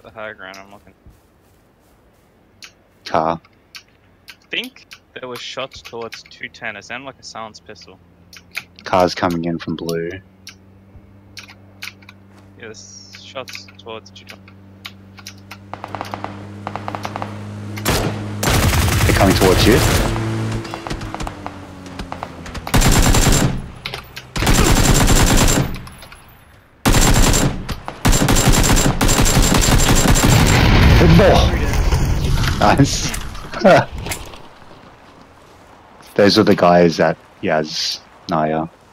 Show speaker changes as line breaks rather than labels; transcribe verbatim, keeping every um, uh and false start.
the high ground, I'm looking.
Car.
I think there was shots towards two ten. It sounded like a silenced pistol.
Car's coming in from blue.
Yeah, there's shots towards two ten.
They're coming towards you. Oh. Nice. Those are the guys at Yaz, Naya.